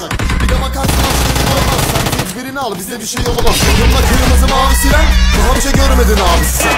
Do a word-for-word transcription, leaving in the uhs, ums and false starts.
Bir de bakarsın aşkın olmaz. Sen tedbirini al, bizde bir şey olmaz. Yolunda kırmızı mavi siren, daha bir şey görmedin abi sen.